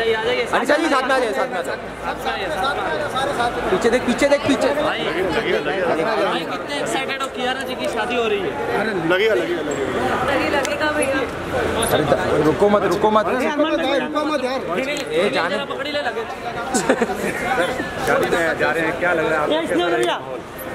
जाइए आ जाइए। अनिशा जी साथ में आ जाए, साथ में आ जाए। पीछे देख, पीछे देख, पीछे। भाई कितने एक्साइटेड हो, कियारा जी की शादी हो रही है। लगेगा भैया। रुको मत, रुको मत, रुको मत यार। ये जाने पकड़ी ले लगे। जा रहे हैं, क्या लग रहा है?